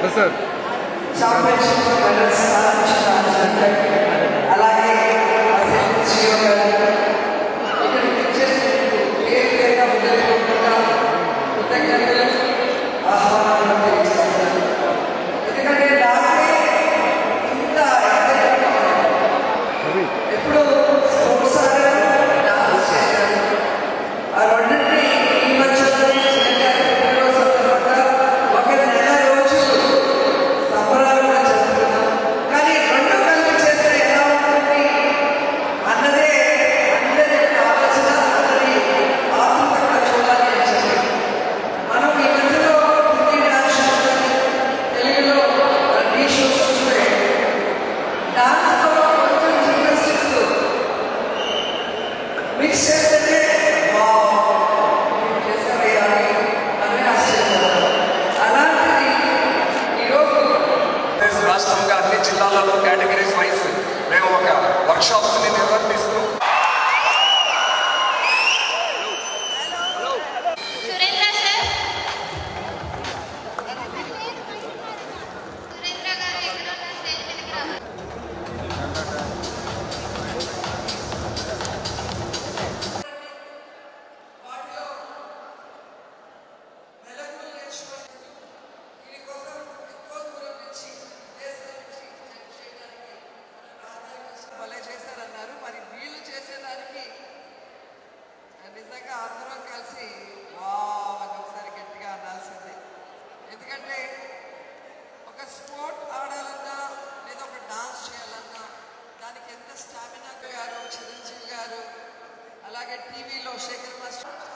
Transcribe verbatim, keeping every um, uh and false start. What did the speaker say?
అలాగే ఆహ్వానం తెలియజేస్తున్నాను. ఎందుకంటే నాకే ఇంత ఎప్పుడు స్పోర్ట్స్ ఆడారు, డాన్స్ చేశారు. ఆ రెండింటినీ ఈ మధ్యలోనే పుట్టినరోజు సందర్భంగా ఒక నెల రోజులు సంబరాలుగా జరుపుకున్నాం. కానీ రెండు కలిపి చేస్తే ఎలా ఉంటుంది అన్నదే అందరి ఆలోచన, అందరి ఆతృతగా చూడాలి అని చెప్పి మనం ఈ మధ్యలో హిందీ డాన్స్ షోస్ తెలుగులో టీ షోస్ చూస్తే డాన్స్తో కొంచెం జిమ్నాస్టిక్స్ మిక్స్ చేస్తే చేసారయ్యా అని మనమే ఆశ్చర్యపోతాం. అలాంటిది ఈరోజు రాష్ట్రంగా అన్ని జిల్లాలలో కేటగిరీస్ వైజ్ మేము ఒక వర్క్షాప్స్ని నిర్వర్తిస్తూ సురేంద్ర సార్ సురేంద్ర గారు ఎక్కడ స్టేజ్ మీదకి రావాలి. వాటిలో మెలకువలు నేర్చుకొని దీనికోసం ఎక్కువ దూరం నుంచి దేశం నుంచి చేయడానికి భలే చేశారన్నారు. మరి వీళ్ళు చేసేదానికి నిజంగా అందరం కలిసి వావ్ అని ఒకసారి గట్టిగా అనాల్సిందే. ఎందుకంటే ఒక స్పోర్ట్ ఆడాలన్నా లేదా ఒక డాన్స్ చేయాలన్నా దానికి ఎంత స్టామినా గారు, చిరంజీవి గారు, అలాగే టీవీలో శేఖర్ మాస్టర్